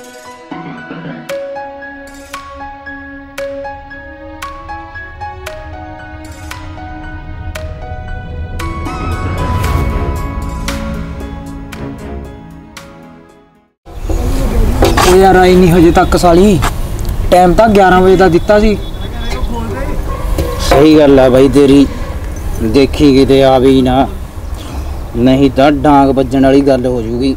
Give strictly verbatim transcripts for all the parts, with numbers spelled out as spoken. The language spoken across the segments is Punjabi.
यार आई नहीं हजे तक साली टाइम तो ग्यारह बजे का दिता सी। सही गल है भाई तेरी, देखी किते आ भी ना, नहीं तो डांग बजन वाली गल हो जूगी।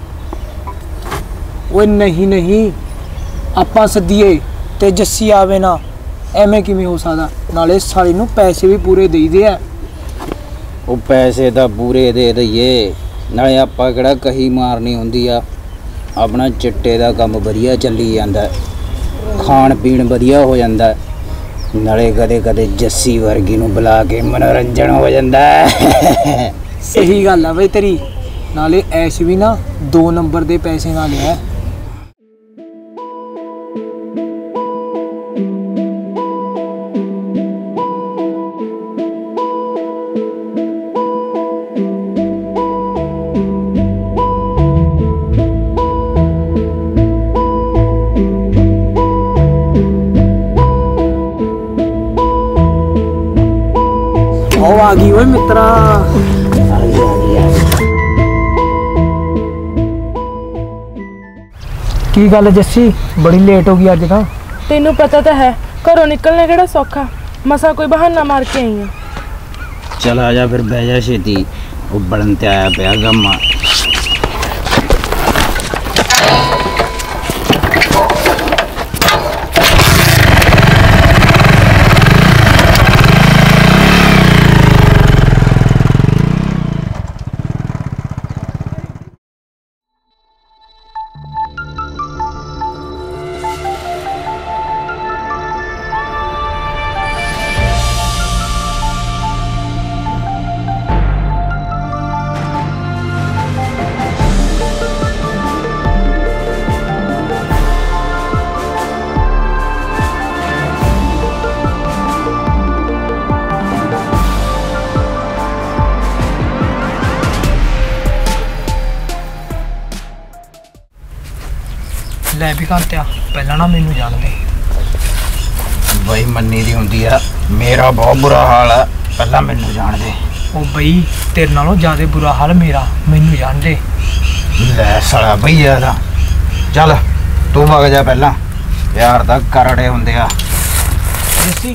ओए नहीं नहीं आपां सद्दीए ते जस्सी आवे ना, एवें किवें हो सकदा? नाले साली नूं पैसे भी पूरे देईदे आ। वो पैसे तो पूरे दे दईए, नाले आपां किहड़ा कही मारनी हुंदी आ। अपना चिट्टे का काम वधिया चली जाता, खाण पीण वधिया हो जाता, नाले कदे कदे जस्सी वर्गी नूं बुला के मनोरंजन हो जाता। सही गल है बई तेरी, नाले ऐश भी ना दो नंबर के पैसे नाल है। आ गई ओए मित्रा। की गल जस्सी बड़ी लेट हो गई अज तां? तेनू पता तो है घरों निकलना किहड़ा सौखा, मसा कोई बहाना मार के आई है। चल आ जा फिर बह जा छेती, उबड़न ते आया पिया गम्मा। लै भी कांतिया पहला ना मैनू जान दे। बई मन्नी दी हुंदी आ, मेरा बहुत बुरा हाल है, पहला मैनू जान दे। ओ बई तेरे नालों ज्यादा बुरा हाल मेरा, मैनू जान दे। लै साला भईया दा, चल तू वग जा पहला, यार दा करड़े हुंदे आ। जस्सी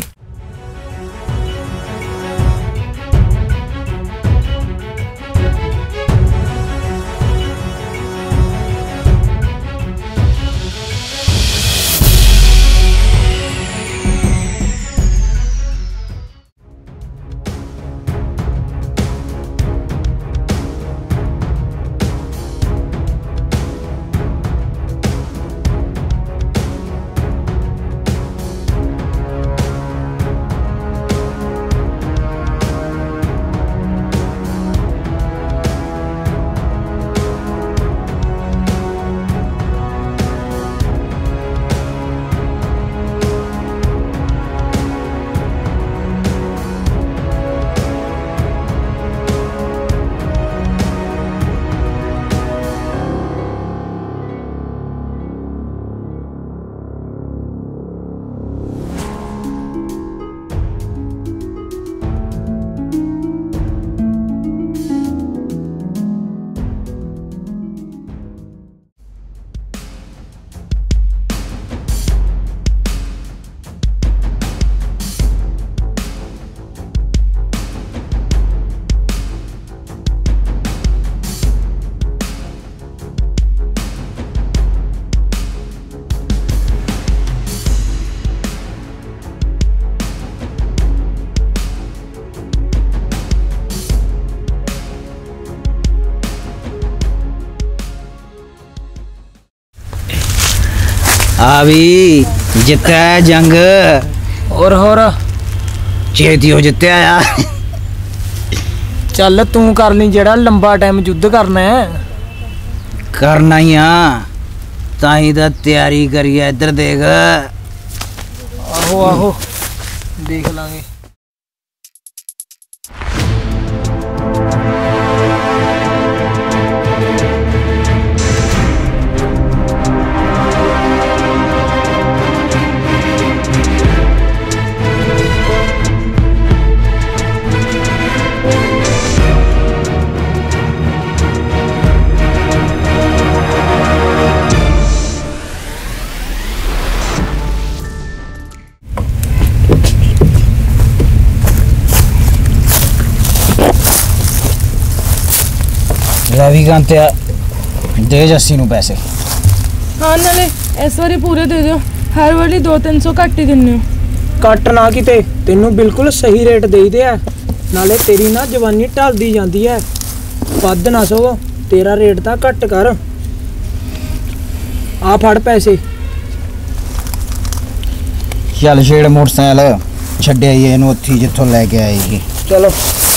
आ भी जित्ता है जंग, और होर छेती हो जित्या यार। चल तू कर ली जेड़ा लंबा टाइम युद्ध करना है। करना ही आ, ताही दा तैयारी करिए। इधर देख। आहो आहो देख लांगे। ਲੈ ਵੀ ਗੰਤਿਆ ਦੇ ਜੱਸੀ ਨੂੰ ਪੈਸੇ। ਹਾਂ ਨਾਲੇ ਇਸ ਵਾਰੀ ਪੂਰੇ ਦੇ ਦਿਓ, ਹਰ ਵਾਰੀ ਦੋ ਤਿੰਨ ਸੌ ਘੱਟ ਹੀ ਦਿੰਦੇ ਹੋ। ਕੱਟ ਨਾ ਕਿਤੇ, ਤੈਨੂੰ ਬਿਲਕੁਲ ਸਹੀ ਰੇਟ ਦੇਈਦੇ ਆ। ਨਾਲੇ ਤੇਰੀ ਨਾ ਜਵਾਨੀ ਢਲਦੀ ਜਾਂਦੀ ਹੈ, ਵੱਧ ਨਾ ਸੋ, ਤੇਰਾ ਰੇਟ ਤਾਂ ਘੱਟ ਕਰ। ਆ ਫੜ ਪੈਸੇ। ਚੱਲ ਛੇੜ ਮੋਟਰਸਾਈਕਲ, ਛੱਡਿਆ ਹੀ ਇਹਨੂੰ ਉੱਥੇ ਜਿੱਥੋਂ ਲੈ ਕੇ ਆਏ ਸੀ। ਚਲੋ।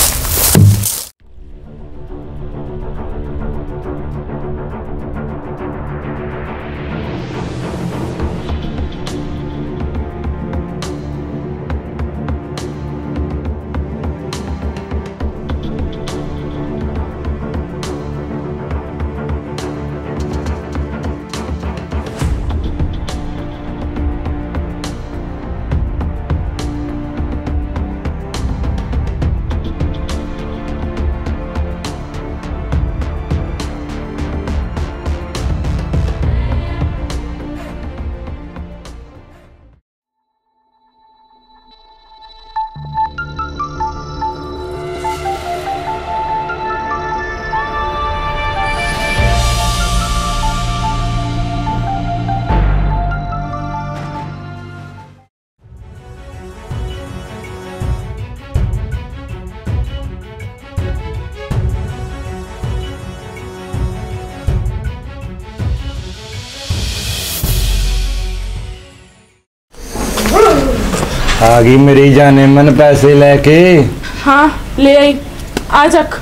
आ गई मेरी जाने मन पैसे लेके। हाँ ले आई, आ चक।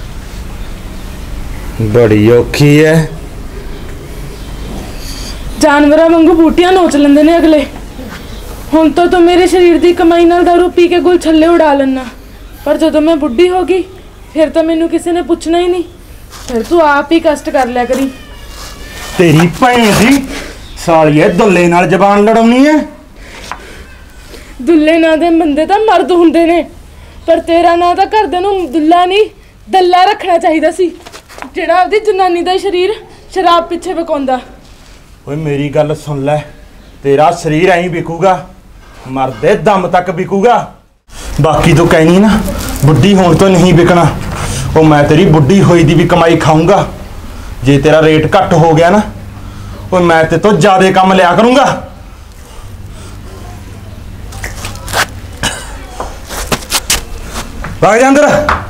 बड़ी औखी है। जानवरां वांगू बूटियां नोच लेंदे ने अगले। हुण तो तू मेरे शरीर दी कमाई नाल दारू पी के गुल छल्ले उड़ा लेना, पर जदों मैं बुढ़ी हो गई फिर तो मैनू किसी ने पूछना ही नहीं। फिर तू आप ही कष्ट कर लिया करी। तेरी भैन दी सालिए दुल्ले नाल जबान लड़ाउणी है। दुल्ले ना दे बंदे तां मर्द हुंदे ने, पर तेरा ना तां घरदे नूं दुल्ला नहीं दल्ला रखना चाहिदा सी, जिहड़ा आपदी जनानी दा शरीर शराब पिछे विकाउंदा। ओए मेरी गल सुन ले, तेरा शरीर ऐं बिकूगा, मरदे दम तक बिकूगा। बाकी तो कहनी ना बुढ़ी होने तो नहीं बिकना, वो मैं तेरी बुढ़ी होई दी भी कमाई खाऊंगा। जे तेरा रेट घट हो गया ना, वो मैं ते तो ज्यादा काम लिया करूंगा। भाग जा अंदर।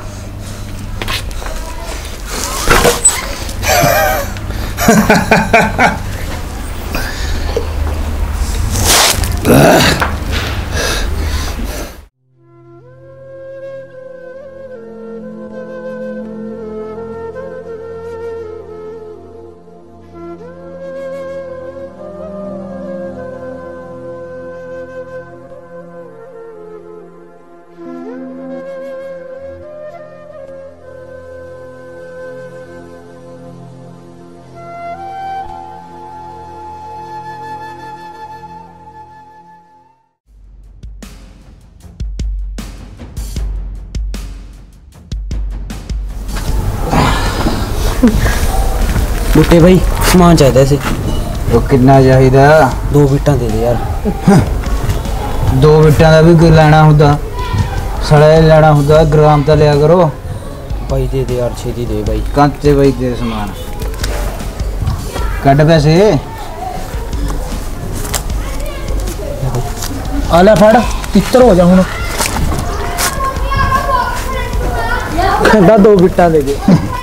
बूटे भाई समान चाहिए सी। ਉਹ ਕਿੰਨਾ ਚਾਹੀਦਾ? दो बिट्टा दे दे यार। ਦੋ ਬਿੱਟਾਂ ਦਾ ਵੀ ਕੋਈ ਲੈਣਾ ਹੁੰਦਾ, ਸੜਾ ਲੈਣਾ ਹੁੰਦਾ, ਗ੍ਰਾਮ ਤਾਂ ਲਿਆ ਕਰੋ। भाई दे दे यार, छेती दे भाई। ਕਾਂਤੇ ਬਾਈ ਦੇ ਸਮਾਨ ਕੱਢ ਪੈਸੇ। आ ले फड़, तितर हो जा हुण। कहंदा दो बिट्टा दे दे।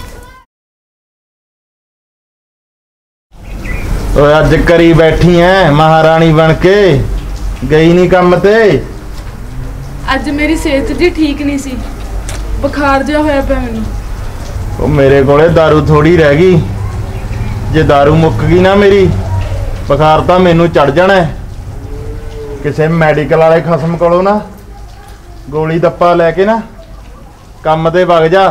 ओए अज करी बैठी है महारानी बन के, गई नहीं काम ते। ਅੱਜ ਮੇਰੀ ਸਿਹਤ ਜੀ ठीक नहीं सी, बुखार जिहा होया पिया मैनूं। ਉਹ ਮੇਰੇ ਕੋਲੇ दारू ਥੋੜੀ ਰਹਿ ਗਈ, ਜੇ दारू ਮੁੱਕ ਗਈ ਨਾ ਮੇਰੀ, ਬੁਖਾਰ ਤਾਂ ਮੈਨੂੰ ਚੜ ਜਾਣਾ ਹੈ। ਕਿਸੇ ਮੈਡੀਕਲ ਵਾਲੇ ਖਸਮ ਕੋਲੋਂ ਨਾ ਗੋਲੀ ਦੱਪਾ ਲੈ ਕੇ ਨਾ ਕੰਮ ਤੇ ਵਗ ਜਾ।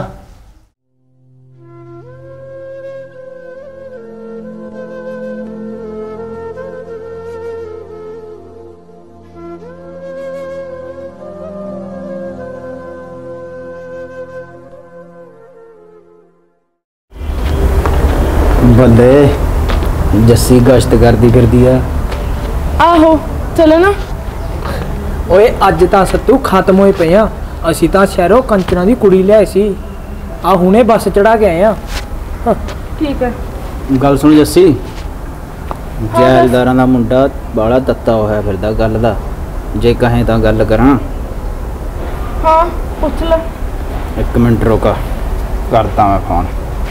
बंदे जस्सी गश्त करदी फिरदी आ। आहो चलो ना। ओए अज तां सत्तू खत्म होए पे आ। असीं तां शहरों कंचना दी कुड़ी लिआई सी, आ हुणे बस चढ़ा के आए आ। ਠੀਕ ਹੈ। ਗੱਲ ਸੁਣ ਜੱਸੀ, ਜੈਲਦਾਰਾਂ ਦਾ ਮੁੰਡਾ ਬਾਲਾ ਤੱਤਾ ਹੋਇਆ ਫਿਰਦਾ ਗੱਲ ਦਾ, ਜੇ ਕਹੇ ਤਾਂ ਗੱਲ ਕਰਾਂ। ਹਾਂ ਪੁੱਛ ਲੈ। ਇੱਕ ਮਿੰਟ ਰੁਕਾ, ਕਰਦਾ ਮੈਂ ਫੋਨ।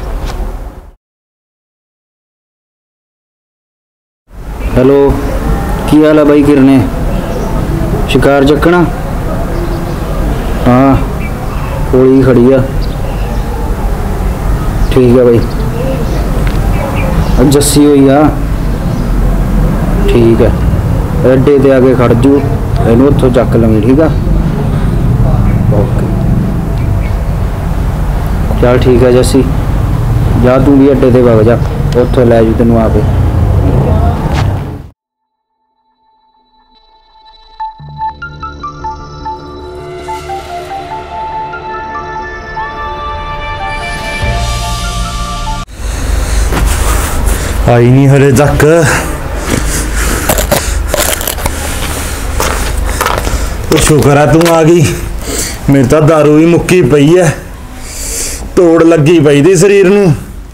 ਹੈਲੋ, ਕੀ ਹਾਲ ਹੈ ਬਾਈ ਕਿਰਨੇ? ਸ਼ਿਕਾਰ ਚੱਕਣਾ? ਹਾਂ ਕੋਲੀ ਖੜੀ ਆ। ਠੀਕ ਹੈ ਬਾਈ, ਜੱਸੀ ਹੋਈ ਆ। ਠੀਕ ਹੈ, ਅੱਡੇ ਤੇ ਆ ਕੇ ਖੜ ਜੂ, ਇਹਨੂੰ ਉੱਥੋਂ ਚੱਕ ਲਵੀਂ। ਠੀਕ ਆ, ਓਕੇ ਚੱਲ ਠੀਕ ਹੈ ਜੱਸੀ, ਜਾ ਤੂੰ ਵੀ ਅੱਡੇ ਤੇ ਵਗ ਜਾ, ਉੱਥੋਂ ਲੈ ਜੂ ਤੈਨੂੰ ਆਪੇ। ਆਈ ਨਹੀਂ ਹਲੇ ਤੱਕ। ਉਹ ਸ਼ੁਕਰ ਆ ਤੂੰ ਆ ਗਈ, ਮੇਰੇ ਤਾਂ ਦਾਰੂ ਵੀ ਮੁੱਕੀ ਪਈ ਐ, ਤੋੜ ਲੱਗੀ ਪਈ ਦੀ ਸਰੀਰ ਨੂੰ।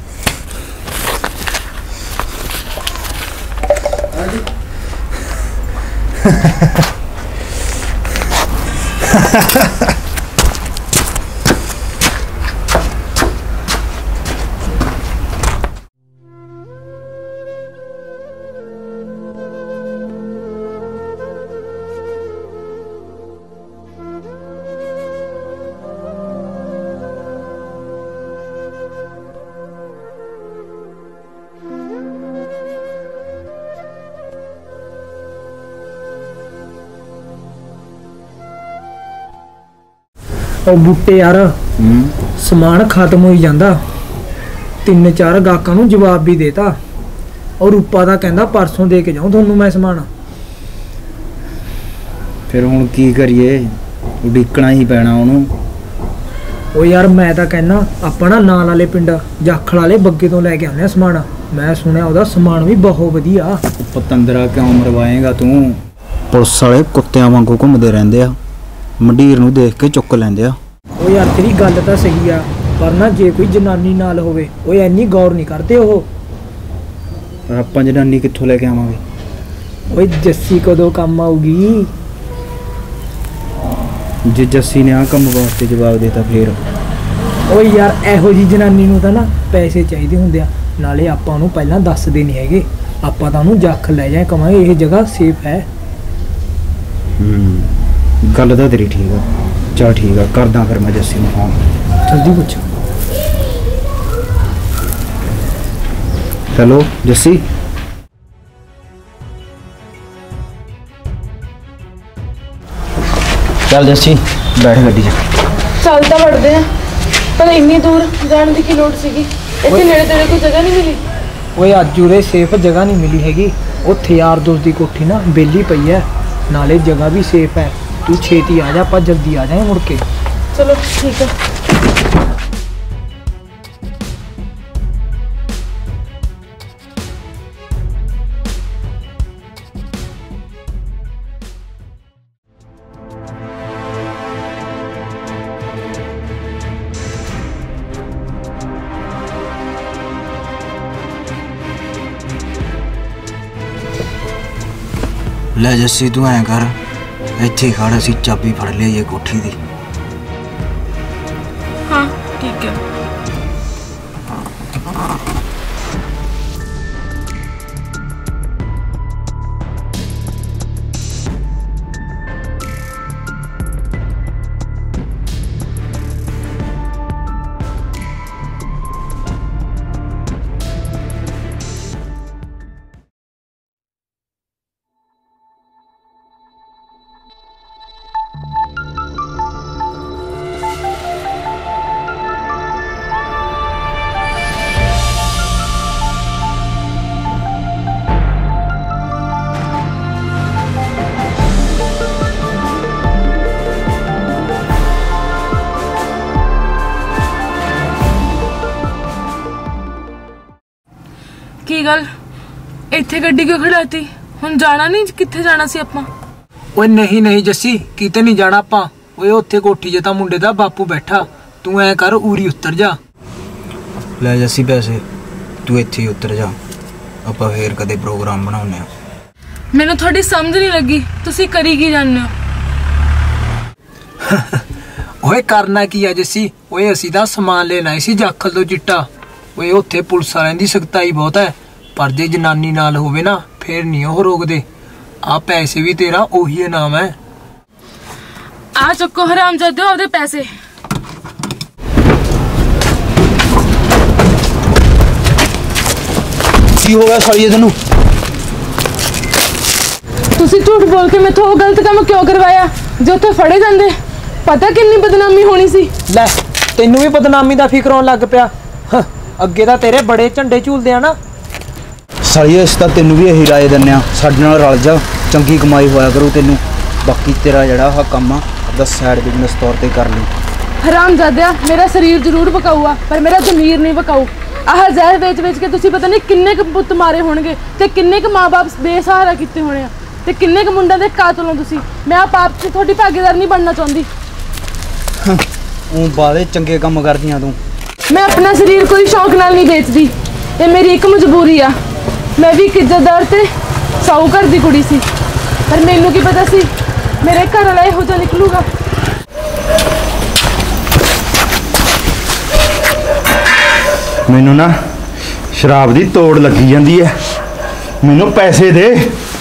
ਉਹ ਬੂਟੇ ਯਾਰ, ਸਮਾਨ ਖਤਮ ਹੋਈ ਜਾਂਦਾ। ਤਿੰਨ ਚਾਰ ਗਾਹਕਾਂ ਨੂੰ ਜਵਾਬ ਵੀ ਦੇਤਾ, ਔਰ ਰੂਪਾ ਦਾ ਕਹਿੰਦਾ ਪਰਸੋਂ ਦੇ ਕੇ ਜਾਉਂ ਤੁਹਾਨੂੰ ਮੈਂ ਸਮਾਨ। ਫਿਰ ਹੁਣ ਕੀ ਕਰੀਏ, ਉਡੀਕਣਾ ਹੀ ਪੈਣਾ ਉਹਨੂੰ। ਉਹ ਯਾਰ ਮੈਂ ਤਾਂ ਕਹਿੰਦਾ ਆਪਣਾ ਨਾਲ ਵਾਲੇ ਪਿੰਡ ਜਾਖਲ ਵਾਲੇ ਬੱਗੇ ਤੋਂ ਲੈ ਕੇ ਆਉਂਦੇ ਆ ਸਮਾਨ। ਮੈਂ ਸੁਣਿਆ ਉਹਦਾ ਸਮਾਨ ਵੀ ਬਹੁਤ ਵਧੀਆ। ਪਤੰਦਰਾ ਕਿਉਂ ਮਰਵਾਏਗਾ ਤੂੰ? ਪੁਲਿਸ ਵਾਲੇ ਕੁੱਤਿਆਂ ਵਾਂਗੂ ਘੁੰਮਦੇ ਰਹਿੰਦੇ ਆ, ਮੰਡੀਰ ਨੂੰ ਦੇਖ ਕੇ ਚੁੱਕ ਲੈਂਦੇ ਆ। ਉਹ ਯਾਰ ਤੇਰੀ ਗੱਲ ਤਾਂ ਸਹੀ ਆ, ਪਰ ਨਾ ਜੇ ਕੋਈ ਜਨਾਨੀ ਨਾਲ ਹੋਵੇ ਉਹ ਇੰਨੀ ਗੌਰ ਨਹੀਂ ਕਰਦੇ ਉਹ। ਪਰ ਆਪਾਂ ਜਨਾਨੀ ਕਿੱਥੋਂ ਲੈ ਕੇ ਆਵਾਂਗੇ? ਓਏ ਜੱਸੀ ਕਦੋਂ ਕੰਮ ਆਊਗੀ? ਜੇ ਜੱਸੀ ਨੇ ਆ ਕੰਮ ਵਾਸਤੇ ਜਵਾਬ ਦੇਤਾ ਫੇਰ? ਓਏ ਯਾਰ ਇਹੋ ਜੀ ਜਨਾਨੀ ਨੂੰ ਤਾਂ ਨਾ ਪੈਸੇ ਚਾਹੀਦੇ ਹੁੰਦੇ ਆ, ਨਾਲੇ ਆਪਾਂ ਨੂੰ ਪਹਿਲਾਂ ਦੱਸਦੇ ਨਹੀਂ ਹੈਗੇ। ਆਪਾਂ ਤਾਂ ਉਹਨੂੰ ਜਾਖਲ ਲੈ ਜਾਏ, ਕਵਾਂਗੇ ਇਹ ਜਗ੍ਹਾ ਸੇਫ ਹੈ। ਹੂੰ, ਗੱਲ ਤਾਂ ਤੇਰੀ ਠੀਕ ਆ। ਚੱਲ ਠੀਕ ਆ, ਕਰਦਾ ਫਿਰ ਮੈਂ ਜੱਸੀ ਨੂੰ ਫੋਨ। ਜਲਦੀ ਪੁੱਛ। ਹੈਲੋ ਜੱਸੀ। ਚੱਲ ਜੱਸੀ ਬੈਠ ਗੱਡੀ 'ਚ। ਚੱਲ ਤਾਂ ਵੜਦੇ ਆ, ਪਰ ਇੰਨੀ ਦੂਰ ਜਾਣ ਦੀ ਕੀ ਲੋੜ ਸੀਗੀ? ਇੱਥੇ ਨੇੜੇ ਤੇੜੇ ਕੋਈ ਜਗ੍ਹਾ ਨਹੀਂ ਮਿਲੀ? ਓਏ ਅੱਜ ਉਰੇ ਸੇਫ ਜਗ੍ਹਾ ਨਹੀਂ ਮਿਲੀ ਹੈਗੀ। ਉੱਥੇ ਯਾਰ ਦੋਸਤ ਦੀ ਕੋਠੀ ਨਾ ਵਿਹਲੀ ਪਈ ਹੈ, ਨਾਲੇ ਜਗ੍ਹਾ ਵੀ ਸੇਫ ਹੈ। ਤੂੰ ਛੇਤੀ ਆ ਜਾ, ਆਪਾਂ ਜਲਦੀ ਆ ਜਾਏ ਮੁੜ ਕੇ। ਚਲੋ ਠੀਕ ਹੈ। ਲੈ ਜੱਸੀ ਤੂੰ ਐਂ ਕਰ, ਇੱਥੇ ਖੜ, ਅਸੀਂ ਚਾਬੀ ਫੜ ਲਈਏ ਕੋਠੀ ਦੀ। ਹਾਂ ਠੀਕ ਹੈ। ਕੀ ਗੱਲ, ਇੱਥੇ ਗੱਡੀ ਕਿਉਂ ਖੜਾਤੀ? ਹੁਣ ਜਾਣਾ ਨਹੀਂ? ਕਿੱਥੇ ਜਾਣਾ ਸੀ ਆਪਾਂ? ਓਏ ਨਹੀਂ ਨਹੀਂ ਜੱਸੀ, ਕਿਤੇ ਨਹੀਂ ਜਾਣਾ ਆਪਾਂ। ਓਏ ਉੱਥੇ ਕੋਠੀ 'ਚ ਤਾਂ ਮੁੰਡੇ ਦਾ ਬਾਪੂ ਬੈਠਾ, ਤੂੰ ਐ ਕਰ ਉਰੀ ਉਤਰ ਜਾ। ਲੈ ਜੱਸੀ ਪੈਸੇ। ਤੂੰ ਇੱਥੇ ਹੀ ਉਤਰ ਜਾ, ਆਪਾਂ ਫੇਰ ਕਦੇ ਪ੍ਰੋਗਰਾਮ ਬਣਾਉਂਦੇ ਆ। ਮੈਨੂੰ ਤੁਹਾਡੀ ਸਮਝ ਨਹੀਂ ਲੱਗੀ, ਤੁਸੀਂ ਕਰੀ ਕੀ ਜਾਂਦੇ ਹੋ? ਓਏ ਕਰਨਾ ਕੀ ਆ ਜੱਸੀ? ਓਏ ਅਸੀਂ ਤਾਂ ਸਮਾਨ ਲੈਣ ਆਏ ਸੀ ਜਾਖਲ ਤੋਂ ਚਿੱਟਾ। ਓਏ ਉੱਥੇ ਪੁਲਿਸ ਵਾਲਿਆਂ ਦੀ ਸਖਤਾਈ ਬਹੁਤ ਹੈ, ਪਰ ਜੇ ਜਨਾਨੀ ਨਾਲ ਹੋਵੇ ਨਾ ਫੇਰ ਨਹੀਂ ਉਹ ਰੋਕਦੇ। ਆ ਪੈਸੇ ਵੀ ਤੇਰਾ ਉਹੀ ਇਨਾਮ ਹੈ। ਆ ਚੱਕੋ ਹਰਾਮਜ਼ਾਦੇ ਉਹਦੇ ਪੈਸੇ। ਕੀ ਹੋ ਗਿਆ ਸਾਲੀਏ ਤੈਨੂੰ? ਤੁਸੀਂ ਝੂਠ ਬੋਲ ਕੇ ਮੈਥੋਂ ਉਹ ਗਲਤ ਕੰਮ ਕਿਉਂ ਕਰਵਾਇਆ? ਜੇ ਉੱਥੇ ਫੜੇ ਜਾਂਦੇ ਪਤਾ ਕਿੰਨੀ ਬਦਨਾਮੀ ਹੋਣੀ ਸੀ। ਲੈ ਤੈਨੂੰ ਵੀ ਬਦਨਾਮੀ ਦਾ ਫਿਕਰ ਆਉਣ ਲੱਗ ਪਿਆ। ਅੱਗੇ ਤਾਂ ਤੇਰੇ ਬੜੇ ਝੰਡੇ ਝੂਲਦੇ ਆ ਨਾ। ਸਾਲੀਏ ਇਸ ਤਾਂ ਤੈਨੂੰ ਵੀ ਇਹੀ ਰਾਏ ਦਿੰਦੇ ਆ, ਸਾਡੇ ਨਾਲ ਰਲ ਜਾ, ਚੰਗੀ ਕਮਾਈ ਹੋਇਆ ਕਰੂ ਤੈਨੂੰ। ਬਾਕੀ ਤੇਰਾ ਜਿਹੜਾ ਆਹ ਕੰਮ ਆ ਆਪਦਾ ਸਾਈਡ ਬਿਜ਼ਨਸ ਤੌਰ ਤੇ ਕਰ ਲਈ। ਹਰਾਮਜ਼ਾਦਿਆ, ਮੇਰਾ ਸਰੀਰ ਜ਼ਰੂਰ ਬਕਾਊ ਆ ਪਰ ਮੇਰਾ ਜ਼ਮੀਰ ਨਹੀਂ ਬਕਾਊ। ਆਹ ਜ਼ਹਿਰ ਵੇਚ ਵੇਚ ਕੇ ਤੁਸੀਂ ਪਤਾ ਨਹੀਂ ਕਿੰਨੇ ਕੁ ਪੁੱਤ ਮਾਰੇ ਹੋਣਗੇ ਤੇ ਕਿੰਨੇ ਕੁ ਮਾਂ-ਬਾਪ ਬੇਸਹਾਰਾ ਕੀਤੇ ਹੋਣੇ ਆ ਤੇ ਕਿੰਨੇ ਕੁ ਮੁੰਡਿਆਂ ਦੇ ਕਾਤਲ ਹੋ ਤੁਸੀਂ। ਮੈਂ ਆ ਪਾਪ 'ਚ ਤੁਹਾਡੀ ਭਾਗੀਦਾਰ ਨਹੀਂ ਬਣਨਾ ਚਾਹੁੰਦੀ। ਉਹ ਬਾਲੇ ਚੰਗੇ ਕੰਮ ਕਰਦੀਆਂ ਤੂੰ। ਮੈਂ ਆਪਣਾ ਸਰੀਰ ਕੋਈ ਸ਼ੌਕ ਨਾਲ ਨਹੀਂ ਵੇਚਦੀ, ਇਹ ਮੇਰੀ ਇੱਕ ਮਜਬੂਰੀ ਆ। ਮੈਂ ਵੀ ਇੱਕ ਇੱਜ਼ਤਦਾਰ ਤੇ ਸਾਹੂਕਾਰ ਦੀ ਕੁੜੀ ਸੀ, ਪਰ ਮੈਨੂੰ ਕੀ ਪਤਾ ਸੀ ਮੇਰੇ ਘਰ ਵਾਲਾ ਇਹੋ ਜਿਹਾ ਨਿਕਲੂਗਾ। ਮੈਨੂੰ ਨਾ ਸ਼ਰਾਬ ਦੀ ਤੋੜ ਲੱਗੀ ਜਾਂਦੀ ਹੈ, ਮੈਨੂੰ ਪੈਸੇ ਦੇ।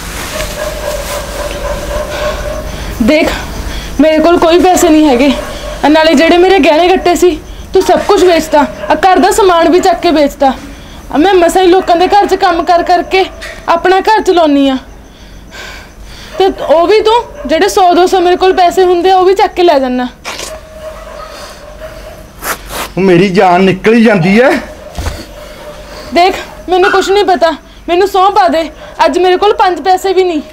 ਦੇਖ ਮੇਰੇ ਕੋਲ ਕੋਈ ਪੈਸੇ ਨਹੀਂ ਹੈਗੇ, ਨਾਲੇ ਜਿਹੜੇ ਮੇਰੇ ਗਹਿਣੇ ਗੱਟੇ ਸੀ ਤੂੰ ਸਭ ਕੁਝ ਵੇਚਤਾ, ਆ ਘਰ ਦਾ ਸਮਾਨ ਵੀ ਚੱਕ ਕੇ ਵੇਚਤਾ। ਮੈਂ ਮਸਾਂ ਹੀ ਲੋਕਾਂ ਦੇ ਘਰ 'ਚ ਕੰਮ ਕਰ ਕਰਕੇ ਆਪਣਾ ਘਰ ਚਲਾਉਣੀ ਆ, ਤੇ ਉਹ ਵੀ ਤੂੰ ਜਿਹੜੇ ਸੌ ਦੋ ਸੌ ਮੇਰੇ ਕੋਲ ਪੈਸੇ ਹੁੰਦੇ ਆ ਉਹ ਵੀ ਚੱਕ ਕੇ ਲੈ ਜਾਣਾ। ਉਹ ਮੇਰੀ ਜਾਨ ਨਿਕਲ ਹੀ ਜਾਂਦੀ ਹੈ। ਦੇਖ ਮੈਨੂੰ ਕੁਝ ਨਹੀਂ ਪਤਾ, ਮੈਨੂੰ ਸਹੁੰ ਪਾ ਦੇ, ਅੱਜ ਮੇਰੇ ਕੋਲ ਪੰਜ ਪੈਸੇ ਵੀ ਨਹੀਂ।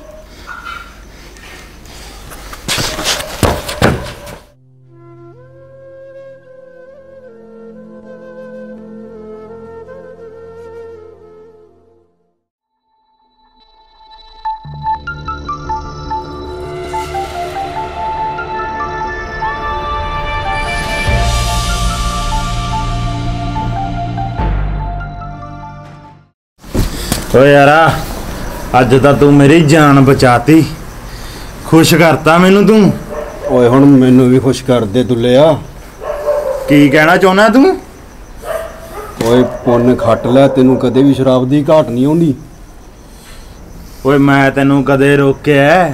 ਓਏ ਯਾਰਾ, ਅੱਜ ਤਾਂ ਤੂੰ ਮੇਰੀ ਜਾਨ ਬਚਾਤੀ, ਖੁਸ਼ ਕਰਤਾ ਮੈਨੂੰ ਤੂੰ। ਓਏ ਹੁਣ ਮੈਨੂੰ ਵੀ ਖੁਸ਼ ਕਰ ਦੇ ਦੁੱਲਿਆ। ਕੀ ਕਹਿਣਾ ਚਾਹੁੰਦਾ ਤੂੰ? ਓਏ ਪੁੰਨ ਖੱਟ ਲੈ, ਤੈਨੂੰ ਕਦੇ ਵੀ ਸ਼ਰਾਬ ਦੀ ਘਾਟ ਨਹੀਂ ਆਉਂਦੀ। ਓਏ ਮੈਂ ਤੈਨੂੰ ਕਦੇ ਰੋਕਿਆ?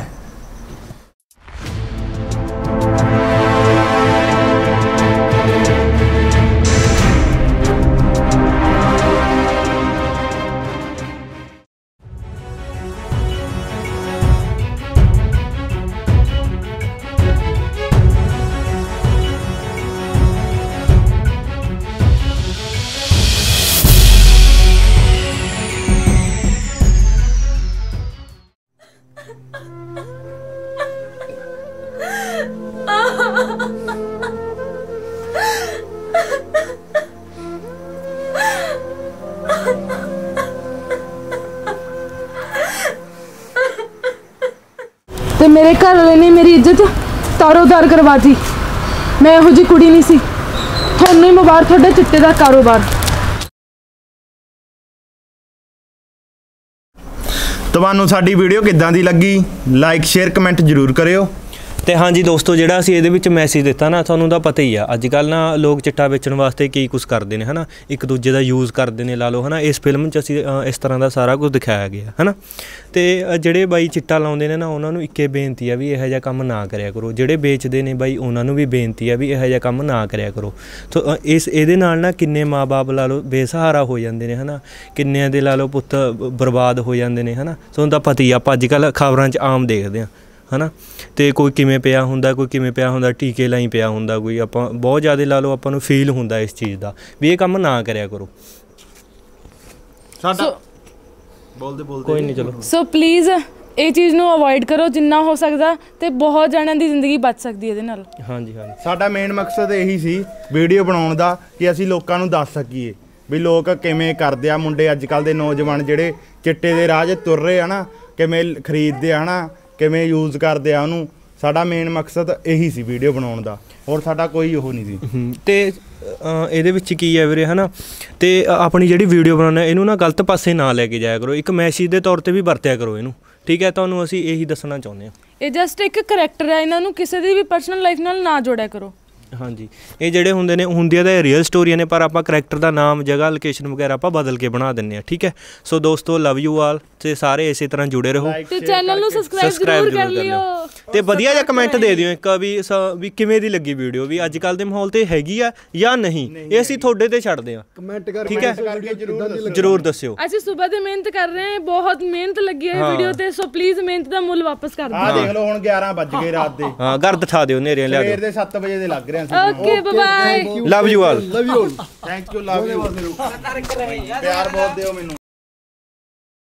ਤੇ ਮੇਰੇ ਘਰ ਵਾਲੇ ਨੇ ਮੇਰੀ ਇੱਜ਼ਤ ਤਾਰੋ-ਤਾਰ ਕਰਵਾਤੀ। ਮੈਂ ਇਹੋ ਜਿਹੀ ਕੁੜੀ ਨਹੀਂ ਸੀ। ਤੁਹਾਨੂੰ ਹੀ ਮੁਬਾਰਕ ਤੁਹਾਡੇ ਚਿੱਟੇ ਦਾ ਕਾਰੋਬਾਰ। ਤੁਹਾਨੂੰ ਸਾਡੀ ਵੀਡੀਓ ਕਿੱਦਾਂ ਦੀ ਲੱਗੀ? ਲਾਈਕ ਸ਼ੇਅਰ ਕਮੈਂਟ ਜ਼ਰੂਰ ਕਰਿਓ। ਤੇ ਹਾਂਜੀ ਦੋਸਤੋ, ਜਿਹੜਾ ਅਸੀਂ ਇਹਦੇ ਵਿੱਚ ਮੈਸੇਜ ਦਿੱਤਾ ਨਾ, ਤੁਹਾਨੂੰ ਤਾਂ ਪਤਾ ਹੀ ਆ ਅੱਜ ਕੱਲ੍ਹ ਨਾ ਲੋਕ ਚਿੱਟਾ ਵੇਚਣ ਵਾਸਤੇ ਕੀ ਕੁਛ ਕਰਦੇ ਨੇ, ਹੈ ਨਾ, ਇੱਕ ਦੂਜੇ ਦਾ ਯੂਜ਼ ਕਰਦੇ ਨੇ ਲਾ ਲਓ, ਹੈ ਨਾ। ਇਸ ਫਿਲਮ 'ਚ ਅਸੀਂ ਇਸ ਤਰ੍ਹਾਂ ਦਾ ਸਾਰਾ ਕੁਝ ਦਿਖਾਇਆ ਗਿਆ, ਹੈ ਨਾ। ਤੇ ਜਿਹੜੇ ਬਾਈ ਚਿੱਟਾ ਲਾਉਂਦੇ ਨੇ ਨਾ, ਉਹਨਾਂ ਨੂੰ ਇੱਕੇ ਬੇਨਤੀ ਆ ਵੀ ਇਹੋ ਜਿਹਾ ਕੰਮ ਨਾ ਕਰਿਆ ਕਰੋ। ਜਿਹੜੇ ਵੇਚਦੇ ਨੇ ਬਾਈ, ਉਹਨਾਂ ਨੂੰ ਵੀ ਬੇਨਤੀ ਆ ਵੀ ਇਹੋ ਜਿਹਾ ਕੰਮ ਨਾ ਕਰਿਆ ਕਰੋ। ਸੋ ਇਸ ਇਹਦੇ ਨਾਲ ਨਾ ਕਿੰਨੇ ਮਾਂ ਬਾਪ ਲਾ ਲਓ ਬੇਸਹਾਰਾ ਹੋ ਜਾਂਦੇ ਨੇ, ਹੈ ਨਾ। ਕਿੰਨਿਆਂ ਦੇ ਲਾ ਲਓ ਪੁੱਤ ਬਰਬਾਦ ਹੋ ਜਾਂਦੇ ਨੇ, ਹੈ ਨਾ। ਤੁਹਾਨੂੰ ਤਾਂ ਪਤਾ ਹੀ ਆ, ਆਪਾਂ ਅੱਜ ਕੱਲ੍ਹ ਖਬਰਾਂ 'ਚ ਆਮ ਦੇਖਦੇ ਹਾਂ, ਹੈ ਨਾ। ਅਤੇ ਕੋਈ ਕਿਵੇਂ ਪਿਆ ਹੁੰਦਾ, ਕੋਈ ਕਿਵੇਂ ਪਿਆ ਹੁੰਦਾ, ਟੀਕੇ ਲਾਈ ਪਿਆ ਹੁੰਦਾ ਕੋਈ। ਆਪਾਂ ਬਹੁਤ ਜ਼ਿਆਦਾ ਲਾ ਲਓ ਆਪਾਂ ਨੂੰ ਫੀਲ ਹੁੰਦਾ ਇਸ ਚੀਜ਼ ਦਾ ਵੀ ਇਹ ਕੰਮ ਨਾ ਕਰਿਆ ਕਰੋ। ਸਾਡਾ ਬੋਲਦੇ ਬੋਲਦੇ ਕੋਈ ਨਹੀਂ, ਚਲੋ। ਸੋ ਪਲੀਜ਼ ਇਹ ਚੀਜ਼ ਨੂੰ ਅਵੋਇਡ ਕਰੋ ਜਿੰਨਾ ਹੋ ਸਕਦਾ, ਤੇ ਬਹੁਤ ਜਣਿਆਂ ਦੀ ਜ਼ਿੰਦਗੀ ਬਚ ਸਕਦੀ ਇਹਦੇ ਨਾਲ। ਹਾਂਜੀ ਹਾਂਜੀ, ਸਾਡਾ ਮੇਨ ਮਕਸਦ ਇਹੀ ਸੀ ਵੀਡੀਓ ਬਣਾਉਣ ਦਾ, ਕਿ ਅਸੀਂ ਲੋਕਾਂ ਨੂੰ ਦੱਸ ਸਕੀਏ ਵੀ ਲੋਕ ਕਿਵੇਂ ਕਰਦੇ ਆ। ਮੁੰਡੇ ਅੱਜ ਕੱਲ੍ਹ ਦੇ ਨੌਜਵਾਨ ਜਿਹੜੇ ਚਿੱਟੇ ਦੇ ਰਾਹ 'ਚ ਤੁਰ ਰਹੇ ਆ ਨਾ, ਕਿਵੇਂ ਖਰੀਦਦੇ ਆ ਨਾ, ਕਿਵੇਂ ਯੂਜ਼ ਕਰਦੇ ਆ ਉਹਨੂੰ। ਸਾਡਾ ਮੇਨ ਮਕਸਦ ਇਹੀ ਸੀ ਵੀਡੀਓ ਬਣਾਉਣ ਦਾ, ਹੋਰ ਸਾਡਾ ਕੋਈ ਉਹ ਨਹੀਂ ਸੀ। ਅਤੇ ਅ, ਇਹਦੇ ਵਿੱਚ ਕੀ ਹੈ ਵੀਰੇ ਹੈ ਨਾ। ਅਤੇ ਆਪਣੀ ਜਿਹੜੀ ਵੀਡੀਓ ਬਣਾਉਂਦੇ ਇਹਨੂੰ ਨਾ ਗਲਤ ਪਾਸੇ ਨਾ ਲੈ ਕੇ ਜਾਇਆ ਕਰੋ, ਇੱਕ ਮੈਸੇਜ ਦੇ ਤੌਰ 'ਤੇ ਵੀ ਵਰਤਿਆ ਕਰੋ ਇਹਨੂੰ, ਠੀਕ ਹੈ। ਤੁਹਾਨੂੰ ਅਸੀਂ ਇਹੀ ਦੱਸਣਾ ਚਾਹੁੰਦੇ ਹਾਂ। ਇਹ ਜਸਟ ਇੱਕ ਕਰੈਕਟਰ ਹੈ, ਇਹਨਾਂ ਨੂੰ ਕਿਸੇ ਦੀ ਵੀ ਪਰਸਨਲ ਲਾਈਫ ਨਾਲ ਨਾ ਜੋੜਿਆ ਕਰੋ। ਹਾਂਜੀ, ਇਹ ਜਿਹੜੇ ਹੁੰਦੇ ਨੇ ਹੁੰਦੀਆਂ ਤਾਂ ਰੀਅਲ ਸਟੋਰੀਆਂ ਨੇ, ਪਰ ਆਪਾਂ ਕਰੈਕਟਰ ਦਾ ਨਾਮ, ਜਗ੍ਹਾ, ਲੋਕੇਸ਼ਨ ਵਗੈਰਾ ਆਪਾਂ ਬਦਲ ਕੇ ਬਣਾ ਦਿੰਦੇ ਹਾਂ, ਠੀਕ ਹੈ। ਸੋ ਦੋਸਤੋ, ਲਵ ਯੂ ਆਲ, ਤੇ ਸਾਰੇ ਇਸੇ ਤਰ੍ਹਾਂ ਜੁੜੇ ਰਹੋ ਤੇ ਚੈਨਲ ਨੂੰ ਸਬਸਕ੍ਰਾਈਬ ਜ਼ਰੂਰ ਕਰ ਲਿਓ ਤੇ ਵਧੀਆ ਜਿਹਾ ਕਮੈਂਟ ਦੇ ਦਿਓ ਇੱਕ ਵੀ ਵੀ ਕਿਵੇਂ ਦੀ ਲੱਗੀ ਵੀਡੀਓ, ਵੀ ਅੱਜ ਕੱਲ੍ਹ ਦੇ ਮਾਹੌਲ ਤੇ ਹੈਗੀ ਆ ਜਾਂ ਨਹੀਂ, ਇਹ ਅਸੀਂ ਤੁਹਾਡੇ ਤੇ ਛੱਡਦੇ ਹਾਂ, ਕਮੈਂਟ ਕਰਕੇ ਠੀਕ ਹੈ, ਜ਼ਰੂਰ ਦੱਸਿਓ। ਅਸੀਂ ਸਵੇਰ ਦੇ ਮਿਹਨਤ ਕਰ ਰਹੇ ਹਾਂ, ਬਹੁਤ ਮਿਹਨਤ ਲੱਗੀ ਹੈ ਵੀਡੀਓ ਤੇ, ਸੋ ਪਲੀਜ਼ ਮਿਹਨਤ ਦਾ ਮੁੱਲ ਵਾਪਸ ਕਰ ਦਿਓ। ਆਹ ਦੇਖ ਲਓ ਹੁਣ ਗਿਆਰਾਂ ਵੱਜ ਗਏ ਰਾਤ ਦੇ। ਹਾਂ, ਘਰ ਦਿਖਾ ਦਿਓ, ਨੇਰੀਆਂ ਲਿਆ ਸਵੇਰ ਦਿਓ। ਦੇ ਸੱਤ ਵਜੇ ਦੇ ਲੱਗ ਰਹੇ ਸੀ। Okay bye, love you all, love you thank you, love you, ਪਿਆਰ ਬਹੁਤ ਦਿਓ ਮੈਨੂੰ।